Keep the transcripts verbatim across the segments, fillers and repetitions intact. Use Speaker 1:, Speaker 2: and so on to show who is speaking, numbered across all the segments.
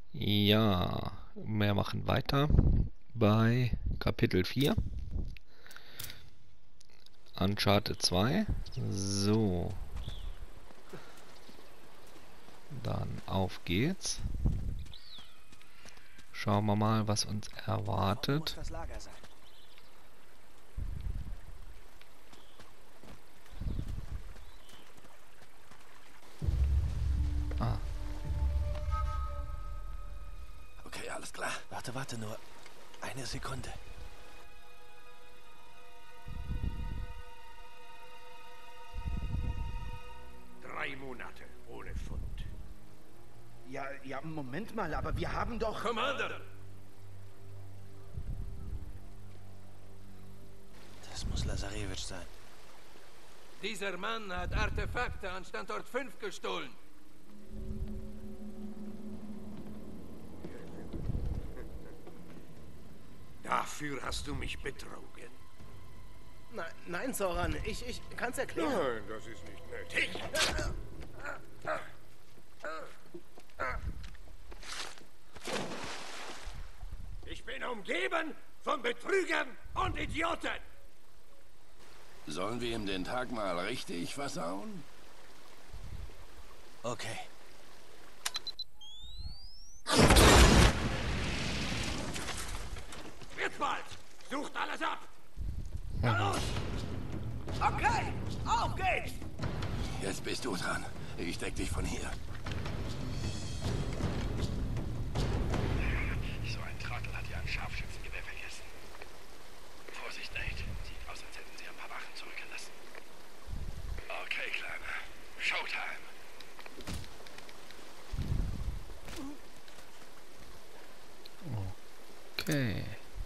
Speaker 1: Ja, wir machen weiter bei Kapitel vier. Uncharted zwei. So. Dann auf geht's. Schauen wir mal, was uns erwartet.
Speaker 2: Das Lager sein.
Speaker 1: Ah.
Speaker 2: Okay, alles klar. Warte, warte nur. Eine Sekunde.
Speaker 3: Drei Monate ohne Fund.
Speaker 4: Ja, ja, Moment mal, aber wir haben doch...
Speaker 3: Commander!
Speaker 2: Das muss Lazarevich sein.
Speaker 3: Dieser Mann hat Artefakte an Standort fünf gestohlen. Dafür hast du mich betrogen.
Speaker 4: Nein, nein, Zoran, ich, ich kann's erklären.
Speaker 3: Nein, das ist nicht nötig. Ich bin umgeben von Betrügern und Idioten.
Speaker 5: Sollen wir ihm den Tag mal richtig versauen?
Speaker 2: Okay.
Speaker 3: Wird bald. Sucht alles ab. Na los.
Speaker 4: Okay, auf geht's!
Speaker 5: Jetzt bist du dran. Ich deck dich von hier.
Speaker 6: So ein Trottel hat ja ein Scharfschützengewehr vergessen. Vorsicht, Nate. Sieht aus, als hätten sie ein paar Wachen zurückgelassen. Okay, Kleiner. Showtime.
Speaker 1: Okay.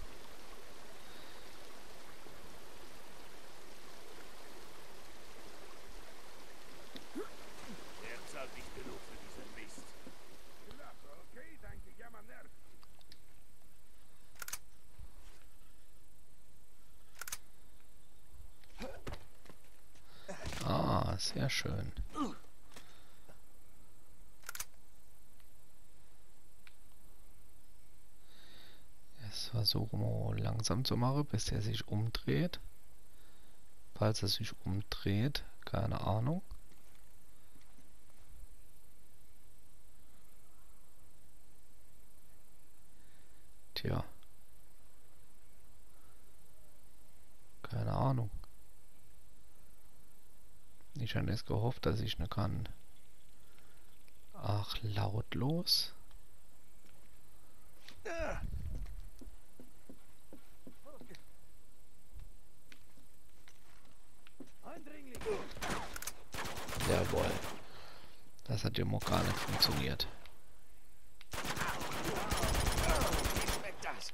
Speaker 3: Er zahlt nicht genug für diesen Mist. Okay, danke, jammer Nerv.
Speaker 1: Ah, sehr schön. Jetzt versuchen wir langsam zu machen, bis er sich umdreht. Falls er sich umdreht, keine Ahnung. Tja. Keine Ahnung. Ich habe jetzt gehofft, dass ich ne kann. Ach, lautlos. Jawohl. Das hat ja mal gar nicht funktioniert.
Speaker 4: Wie schmeckt das?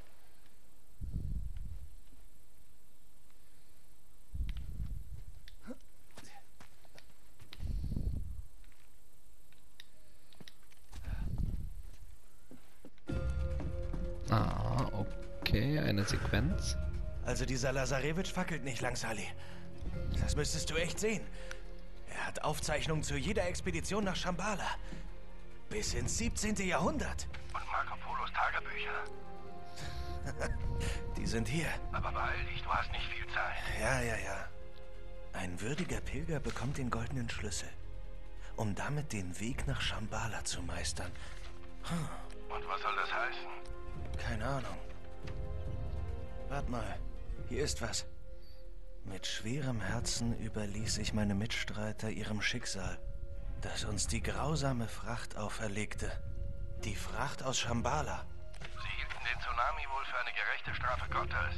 Speaker 1: Ah, okay, eine Sequenz.
Speaker 2: Also dieser Lazarevich fackelt nicht lang, Sully. Das müsstest du echt sehen. Er hat Aufzeichnungen zu jeder Expedition nach Shambhala. Bis ins siebzehnte. Jahrhundert.
Speaker 6: Und Marco Polos Tagebücher.
Speaker 2: Die sind hier.
Speaker 6: Aber beeil dich, du hast nicht viel Zeit.
Speaker 2: Ja, ja, ja. Ein würdiger Pilger bekommt den goldenen Schlüssel, um damit den Weg nach Shambhala zu meistern.
Speaker 6: Und was soll das heißen?
Speaker 2: Keine Ahnung. Warte mal, hier ist was. Mit schwerem Herzen überließ ich meine Mitstreiter ihrem Schicksal, das uns die grausame Fracht auferlegte. Die Fracht aus Shambhala.
Speaker 6: Sie hielten den Tsunami wohl für eine gerechte Strafe Gottes.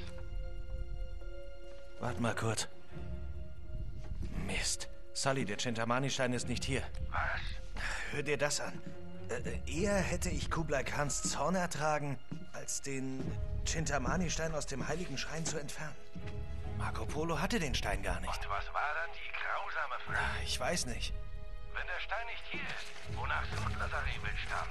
Speaker 2: Warte mal kurz. Mist. Sully, der Chintamani-Stein ist nicht hier.
Speaker 6: Was?
Speaker 2: Hör dir das an. Äh, eher hätte ich Kublai Khans Zorn ertragen, als den Chintamani-Stein aus dem heiligen Schrein zu entfernen. Marco Polo hatte den Stein gar nicht.
Speaker 6: Und was war dann die grausame Frage?
Speaker 2: Ah, Ich weiß nicht.
Speaker 6: Wenn der Stein nicht hier ist, wonach sucht Lazarevich dann?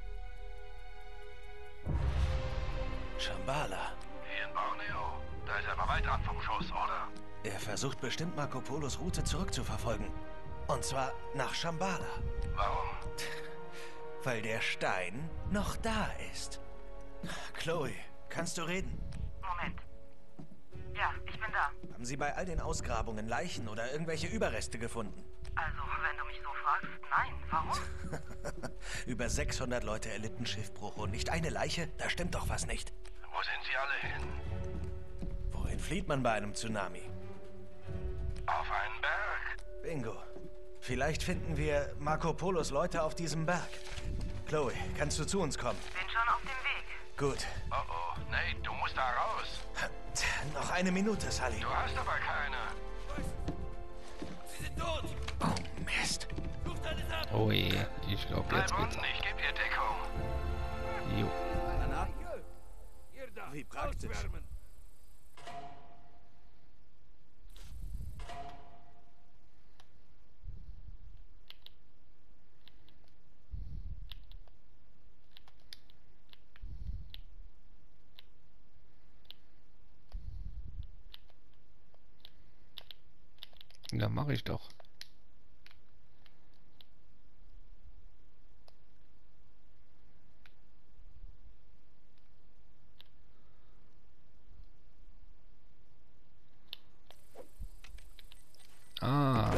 Speaker 2: Shambhala.
Speaker 6: Hier in Borneo. Da ist er aber weit ab vom Schuss, oder?
Speaker 2: Er versucht bestimmt Marco Polos Route zurückzuverfolgen. Und zwar nach Shambhala.
Speaker 6: Warum?
Speaker 2: weil der Stein noch da ist. Chloe, kannst du reden?
Speaker 7: Moment. Ja, ich bin da.
Speaker 2: Haben Sie bei all den Ausgrabungen Leichen oder irgendwelche Überreste gefunden?
Speaker 7: Also, wenn du mich so fragst, nein. Warum?
Speaker 2: Über sechshundert Leute erlitten Schiffbruch und nicht eine Leiche? Da stimmt doch was nicht.
Speaker 6: Wo sind sie alle hin?
Speaker 2: Wohin flieht man bei einem Tsunami?
Speaker 6: Auf einen Berg.
Speaker 2: Bingo. Vielleicht finden wir Marco Polos Leute auf diesem Berg. Chloe, kannst du zu uns kommen?
Speaker 7: Bin schon auf dem Weg.
Speaker 2: Gut.
Speaker 6: Oh oh, Nate, du musst da raus.
Speaker 2: Noch eine Minute, Sully.
Speaker 6: Du hast aber keine.
Speaker 3: Sie sind tot!
Speaker 2: Oh, Mist.
Speaker 3: Sucht alles ab!
Speaker 1: Oh je, ich glaube,
Speaker 6: Bleib
Speaker 1: jetzt geht's
Speaker 6: unten,
Speaker 1: ab.
Speaker 6: ich gebe dir Deckung.
Speaker 1: Jo.
Speaker 3: Ihr da!
Speaker 2: Wie praktisch.
Speaker 3: Auswärmen.
Speaker 1: Ja, mache ich doch. Ah.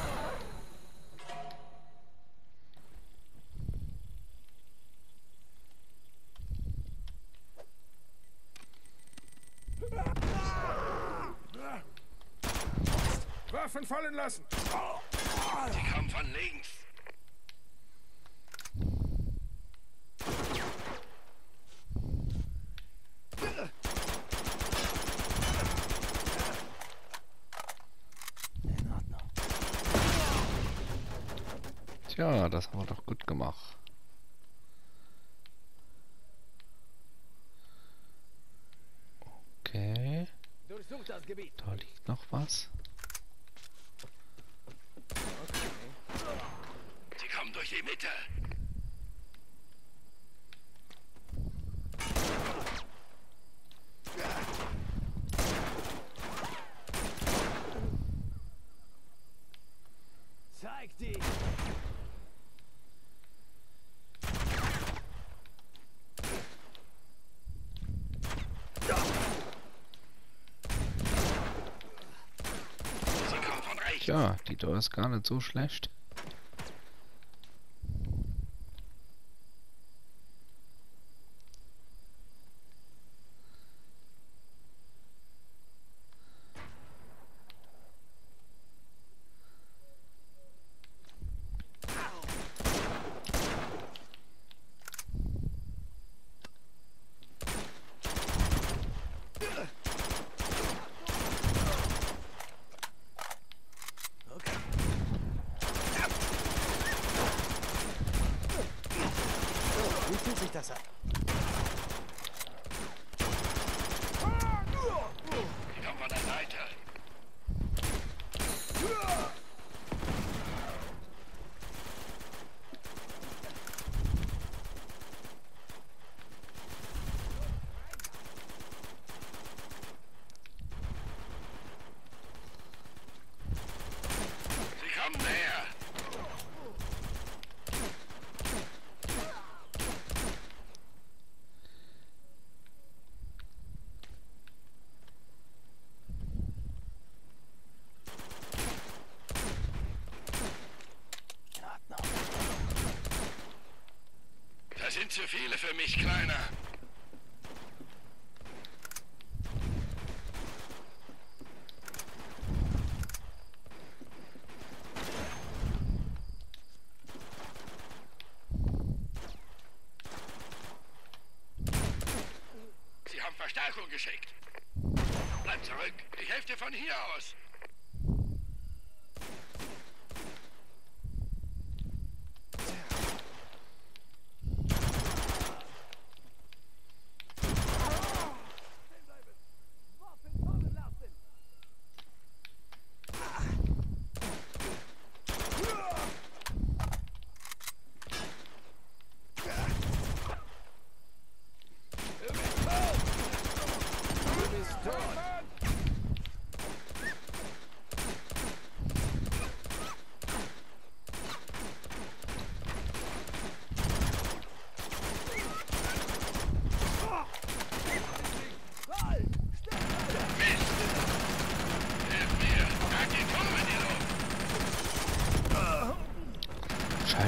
Speaker 3: Waffen fallen lassen!
Speaker 6: Sie kommen von links.
Speaker 2: In Ordnung.
Speaker 1: Tja, das haben wir doch gut gemacht. Okay,
Speaker 4: Durchsucht das Gebiet.
Speaker 1: da liegt noch was.
Speaker 6: Sie kommen durch die Mitte.
Speaker 4: Zeig dich!
Speaker 6: Sie kommen von rechts.
Speaker 1: Tja, die da ist gar nicht so schlecht.
Speaker 2: Okay. Wie fühlt sich das an?
Speaker 6: Sie kommen von der Seite. Sie kommen näher.
Speaker 2: In Ordnung.
Speaker 6: Das sind zu viele für mich, Kleiner. Sie haben Verstärkung geschickt. Bleib zurück. Ich helfe dir von hier aus.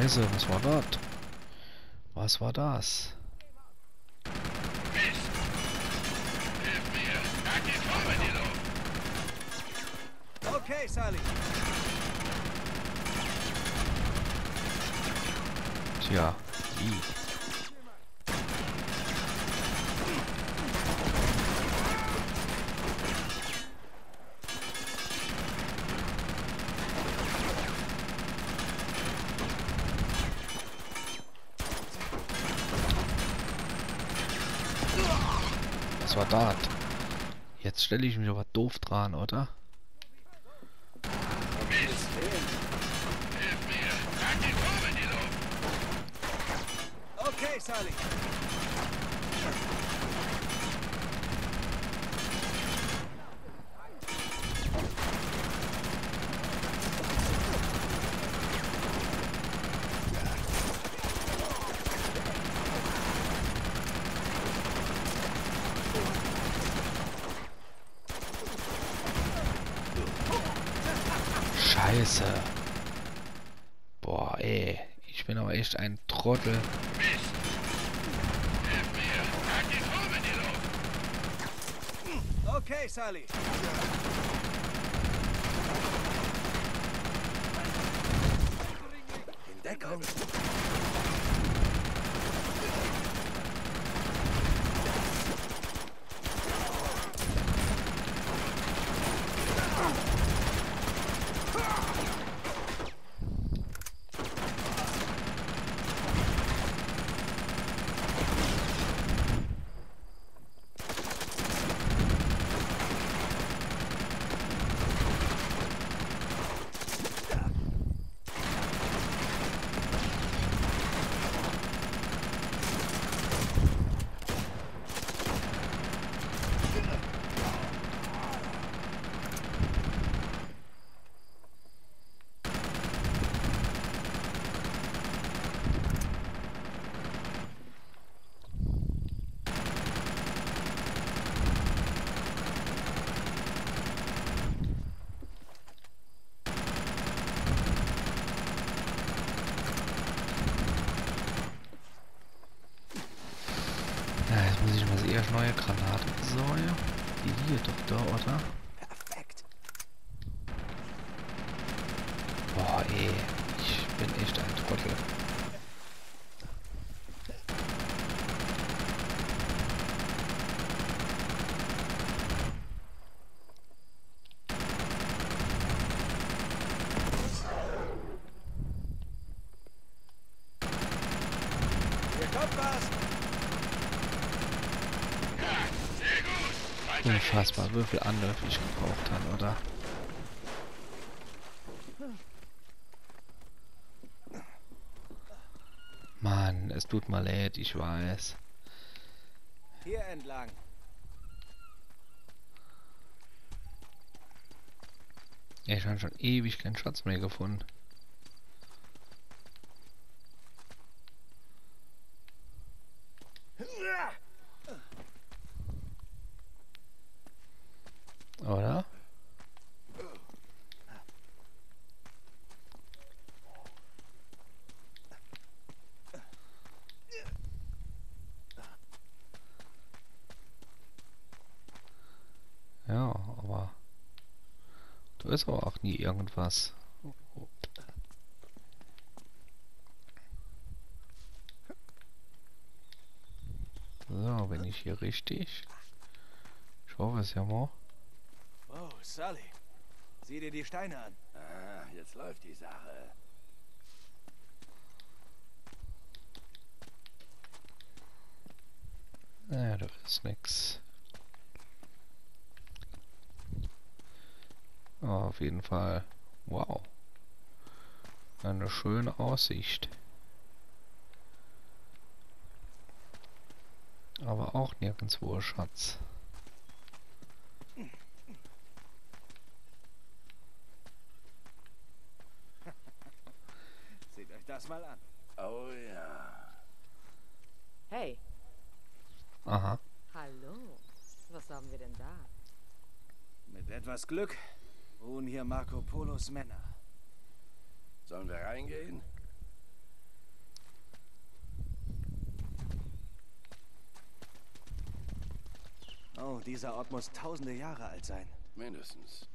Speaker 1: Scheiße, was war das? Was war das?
Speaker 6: Mist! Hilf mir! Trag die Turm in die Luft!
Speaker 4: Okay, Sully.
Speaker 1: Tja, wie? Was war das? Jetzt stelle ich mich aber doof dran, oder?
Speaker 6: Mist! Hilf mir! Trag die Turm in die Luft!
Speaker 4: Okay, Sully.
Speaker 1: Scheiße. Boah, ey. Ich bin aber echt ein Trottel.
Speaker 6: Mist! Hilf mir! Trag die Turm in die Luft!
Speaker 4: Okay, Sully.
Speaker 2: In Deckung.
Speaker 1: Ja, jetzt muss ich mal erst neue Granate besorgen. Die hier doch da, oder?
Speaker 2: Perfekt.
Speaker 1: Boah, ey. Ich bin echt ein Trottel.
Speaker 4: Hier kommt was.
Speaker 6: Ja, sehr gut! Weiter geht's!
Speaker 1: Unfassbar, wie viel Anlauf ich gebraucht habe, oder? Mann, es tut mir leid, ich weiß.
Speaker 4: Hier entlang.
Speaker 1: Ja, ich habe schon ewig keinen Schatz mehr gefunden. Oder? Ja, aber da ist aber auch nie irgendwas. So, bin ich hier richtig? Ich hoffe es ja mal.
Speaker 4: Oh, Sully. Sieh dir die Steine an.
Speaker 5: Ah, jetzt läuft die Sache.
Speaker 1: Naja, da ist nix. Oh, auf jeden Fall. Wow. Eine schöne Aussicht. Aber auch nirgendwo Schatz.
Speaker 4: Seht euch das mal an.
Speaker 5: Oh ja.
Speaker 8: Hey,
Speaker 1: Aha.
Speaker 8: hallo. Was haben wir denn da?
Speaker 4: Mit etwas Glück ruhen hier Marco Polos Männer.
Speaker 5: Sollen wir reingehen?
Speaker 2: Oh, dieser Ort muss tausende Jahre alt sein.
Speaker 5: Mindestens.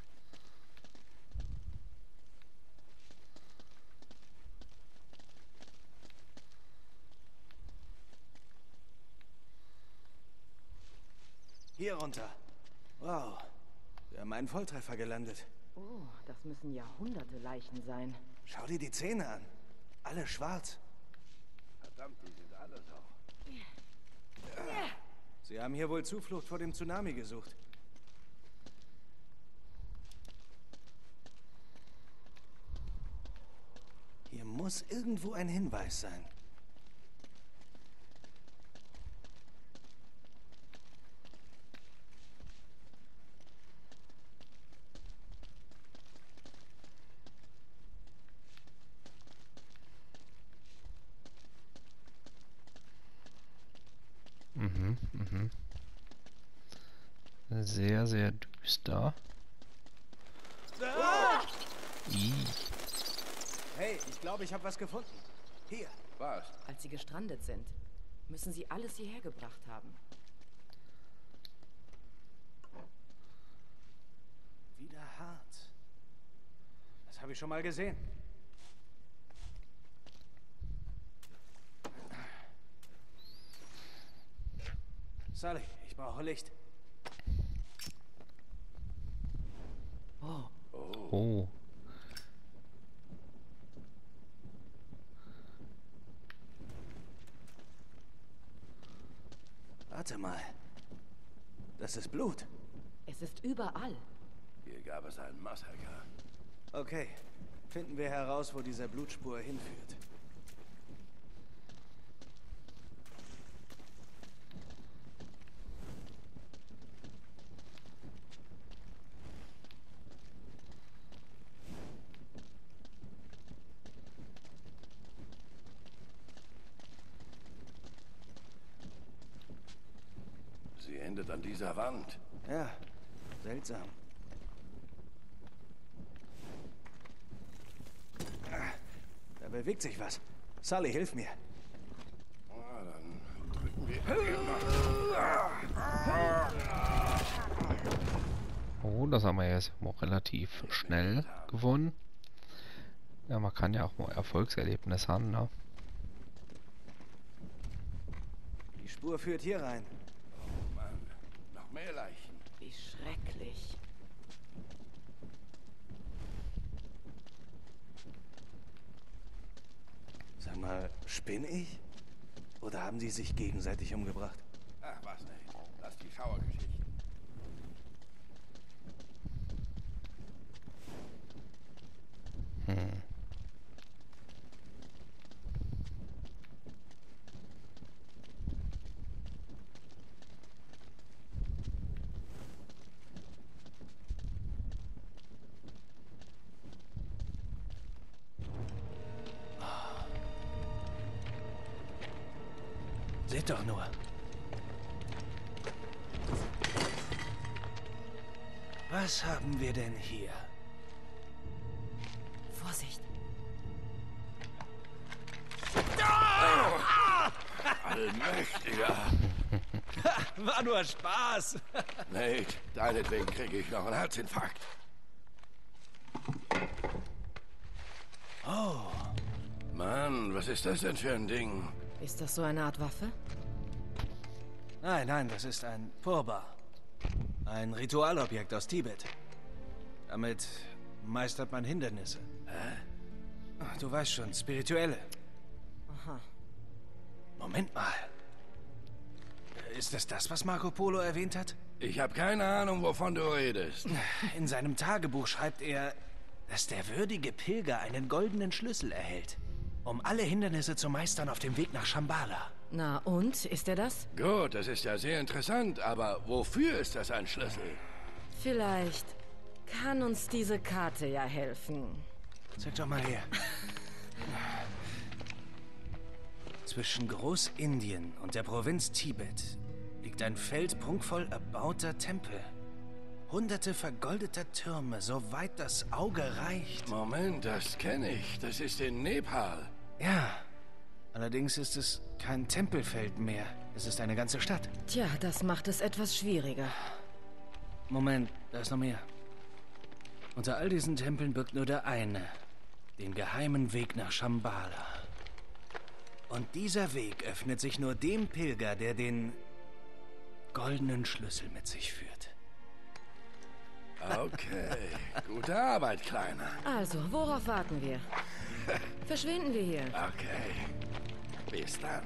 Speaker 2: Hier runter. Wow. Wir haben einen Volltreffer gelandet.
Speaker 8: Oh, das müssen Jahrhunderte Leichen sein.
Speaker 2: Schau dir die Zähne an. Alle schwarz.
Speaker 3: Verdammt, die sind alle so.
Speaker 2: Sie haben hier wohl Zuflucht vor dem Tsunami gesucht. Hier muss irgendwo ein Hinweis sein.
Speaker 1: Mhm, mhm. Sehr, sehr düster.
Speaker 2: Ah!
Speaker 1: Ih.
Speaker 2: Hey, ich glaube, ich habe was gefunden. Hier.
Speaker 5: Was?
Speaker 8: Als sie gestrandet sind, müssen sie alles hierher gebracht haben.
Speaker 2: Wieder hart. Das habe ich schon mal gesehen. Sully, ich brauche Licht. Oh.
Speaker 1: Oh.
Speaker 2: Warte mal. Das ist Blut.
Speaker 8: Es ist überall.
Speaker 5: Hier gab es einen Massaker.
Speaker 2: Okay. Finden wir heraus, wo diese Blutspur hinführt.
Speaker 5: Sie endet an dieser Wand.
Speaker 2: Ja, seltsam. Ah, da bewegt sich was. Sully, hilf mir.
Speaker 5: Na, dann drücken wir.
Speaker 1: Oh, das haben wir jetzt auch relativ schnell gewonnen. Ja, man kann ja auch mal Erfolgserlebnis haben, ne?
Speaker 2: Die Spur führt hier rein.
Speaker 5: Oh Mann, noch mehr Leichen.
Speaker 8: Wie schrecklich.
Speaker 2: Sag mal, spinne ich? Oder haben sie sich gegenseitig umgebracht?
Speaker 5: Ach, was nicht. Lass die Schauergeschichten.
Speaker 1: Hm.
Speaker 2: Seht doch nur. Was haben wir denn hier?
Speaker 8: Vorsicht.
Speaker 5: Allmächtiger.
Speaker 2: War nur Spaß.
Speaker 5: Nate, deinetwegen kriege ich noch einen Herzinfarkt.
Speaker 2: Oh,
Speaker 5: Mann, was ist das denn für ein Ding?
Speaker 8: Ist das so eine Art Waffe?
Speaker 2: nein, nein, das ist ein Purba. Ein Ritualobjekt aus Tibet. Damit meistert man Hindernisse. Hä? Du weißt schon, spirituelle.
Speaker 8: Aha.
Speaker 2: Moment mal. Ist es das, was Marco Polo erwähnt hat?
Speaker 5: Ich habe keine Ahnung, wovon du redest.
Speaker 2: In seinem Tagebuch schreibt er, dass der würdige Pilger einen goldenen Schlüssel erhält, um alle Hindernisse zu meistern auf dem Weg nach Shambhala.
Speaker 8: Na und? Ist er das?
Speaker 5: Gut, das ist ja sehr interessant, aber wofür ist das ein Schlüssel?
Speaker 8: Vielleicht kann uns diese Karte ja helfen.
Speaker 2: Zeig doch mal her. Zwischen Großindien und der Provinz Tibet liegt ein Feld prunkvoll erbauter Tempel. Hunderte vergoldeter Türme, soweit das Auge reicht.
Speaker 5: Moment, das kenne ich. Das ist in Nepal.
Speaker 2: Ja, allerdings ist es Kein Tempelfeld mehr. Es ist eine ganze Stadt.
Speaker 8: Tja, das macht es etwas schwieriger.
Speaker 2: Moment, da ist noch mehr. Unter all diesen Tempeln birgt nur der eine. Den geheimen Weg nach Shambhala. Und dieser Weg öffnet sich nur dem Pilger, der den goldenen Schlüssel mit sich führt.
Speaker 5: Okay, gute Arbeit, Kleiner.
Speaker 8: Also, worauf warten wir? Verschwinden wir hier.
Speaker 5: Okay, bis dann.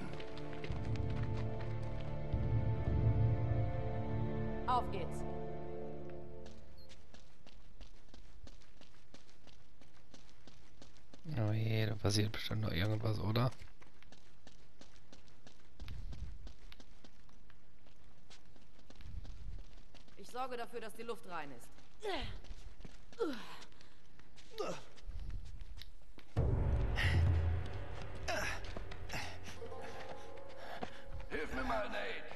Speaker 8: Auf geht's.
Speaker 1: Oh je, da passiert bestimmt noch irgendwas, oder?
Speaker 8: Ich sorge dafür, dass die Luft rein ist.
Speaker 5: Hilf mir mal, Nate.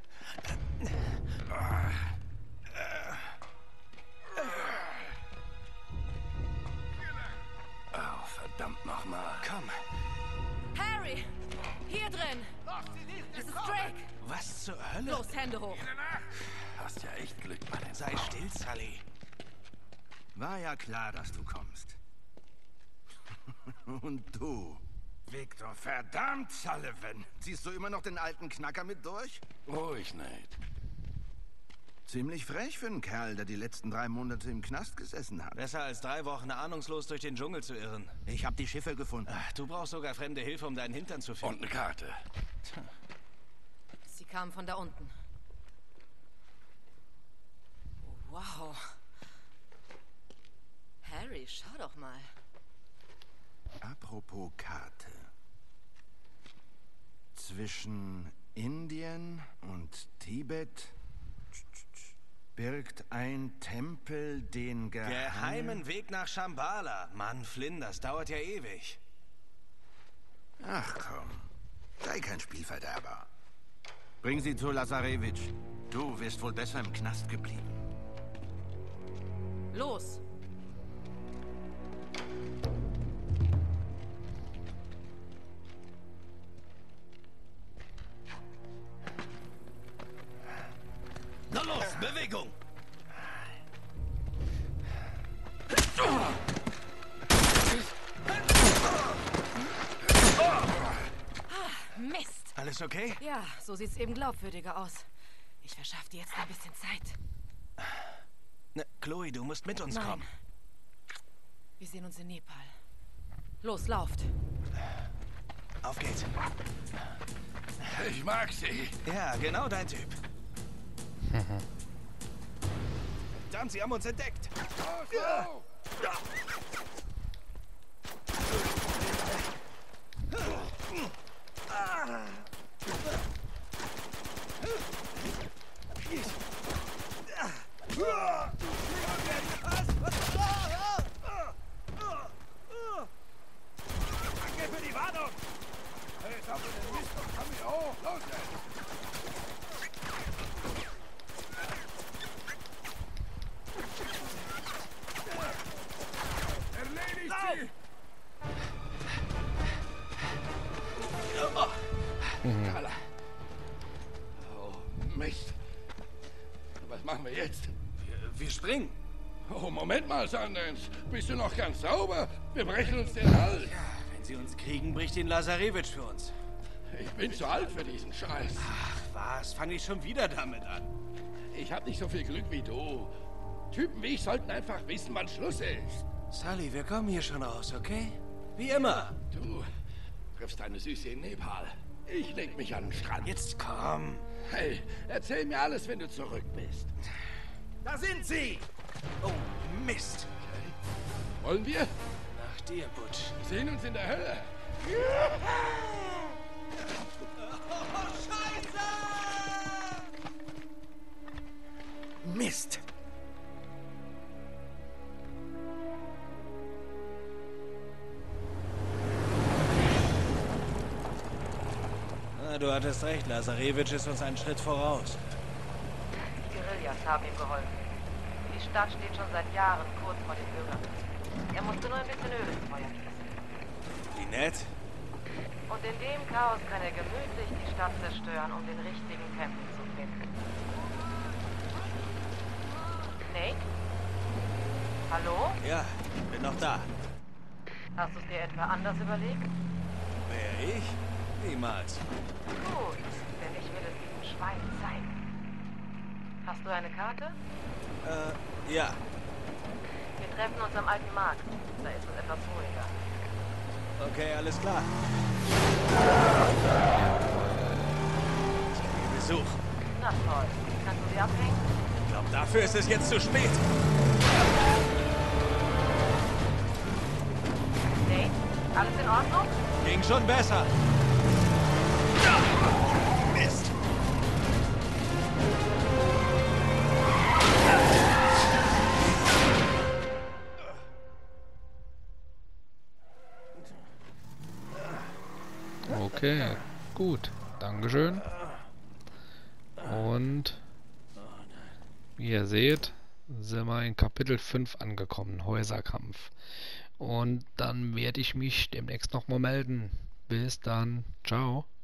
Speaker 5: Oh, verdammt nochmal.
Speaker 2: Komm,
Speaker 8: Harry! Hier drin! Es ist Drake!
Speaker 2: was zur Hölle?
Speaker 8: Los, Hände hoch!
Speaker 5: Hast ja echt Glück bei den
Speaker 2: Sei still, Sully.
Speaker 9: War ja klar, dass du kommst. Und du? Victor, verdammt, Sullivan. Ziehst du immer noch den alten Knacker mit durch?
Speaker 5: Ruhig, Nate.
Speaker 9: Ziemlich frech für einen Kerl, der die letzten drei Monate im Knast gesessen hat.
Speaker 2: Besser als drei Wochen ahnungslos durch den Dschungel zu irren.
Speaker 9: Ich habe die Schiffe gefunden.
Speaker 2: Ach, du brauchst sogar fremde Hilfe, um deinen Hintern zu
Speaker 5: Und
Speaker 2: finden.
Speaker 5: eine Karte.
Speaker 8: Sie kamen von da unten. Wow. Harry, schau doch mal.
Speaker 9: Apropos Karte. Zwischen Indien und Tibet birgt ein Tempel den geheimen...
Speaker 2: Geheimen Weg nach Shambhala. Mann, Flynn, das dauert ja ewig.
Speaker 9: Ach komm, sei kein Spielverderber. Bring sie zu Lazarevich. Du wirst wohl besser im Knast geblieben.
Speaker 8: Los!
Speaker 2: Na los, Bewegung!
Speaker 8: Mist!
Speaker 2: Alles okay?
Speaker 8: Ja, so sieht's eben glaubwürdiger aus. Ich verschaffe dir jetzt ein bisschen Zeit.
Speaker 2: Ne, Chloe, du musst mit uns
Speaker 8: Nein.
Speaker 2: kommen.
Speaker 8: Wir sehen uns in Nepal. Los, lauft!
Speaker 2: Auf geht's.
Speaker 5: Ich mag sie.
Speaker 2: Ja, genau dein Typ. Verdammt, sie haben uns entdeckt.
Speaker 5: Oh, oh.
Speaker 3: Danke für die Warnung! Jetzt haben wir den Mist und komm hier hoch! Los jetzt! Erledigt sie!
Speaker 5: Carla. Oh, Mist. Was machen wir jetzt?
Speaker 2: Wir, wir springen.
Speaker 5: Oh, Moment mal, Sundance. Bist du noch ganz sauber? Wir brechen uns den Hals.
Speaker 2: Ja, wenn sie uns kriegen, bricht den Lazarevich für uns.
Speaker 5: Ich bin zu alt für diesen Scheiß.
Speaker 2: Ach was, fange ich schon wieder damit an.
Speaker 5: Ich habe nicht so viel Glück wie du. Typen wie ich sollten einfach wissen, wann Schluss ist.
Speaker 2: Sully, wir kommen hier schon raus, okay? Wie immer.
Speaker 5: Du triffst deine Süße in Nepal. Ich leg mich an den Strand.
Speaker 2: Jetzt komm.
Speaker 5: Hey, erzähl mir alles, wenn du zurück bist.
Speaker 2: Da sind sie! Oh, Mist.
Speaker 5: Wollen wir?
Speaker 2: Nach dir, Butch.
Speaker 5: Wir sehen uns in der Hölle.
Speaker 2: Oh, Scheiße! Mist. Na, du hattest recht. Lazarevich ist uns einen Schritt voraus.
Speaker 7: Die Guerillas haben ihm geholfen. Die Stadt steht schon seit Jahren kurz vor den Bürgern. Er musste nur ein bisschen Öl ins Feuer gießen.
Speaker 2: Wie nett.
Speaker 7: Und in dem Chaos kann er gemütlich die Stadt zerstören, um den richtigen Tempel zu finden. Nate? Hallo?
Speaker 2: Ja, bin noch da.
Speaker 7: Hast du es dir etwa anders überlegt?
Speaker 2: Wer, ich? Niemals.
Speaker 7: Gut, denn ich will es diesem Schwein zeigen. Hast du eine Karte?
Speaker 2: Äh, ja.
Speaker 7: Wir treffen uns am alten Markt. Da ist es etwas ruhiger.
Speaker 2: Okay, alles klar. Ich kriege Besuch.
Speaker 7: Na toll. Kannst du sie abhängen?
Speaker 2: Ich glaube, dafür ist es jetzt zu spät.
Speaker 7: Nate, alles in Ordnung?
Speaker 2: Ging schon besser. Mist.
Speaker 1: Okay, gut. Dankeschön. Und wie ihr seht, sind wir in Kapitel fünf angekommen, Häuserkampf. Und dann werde ich mich demnächst nochmal melden. Bis dann. Ciao.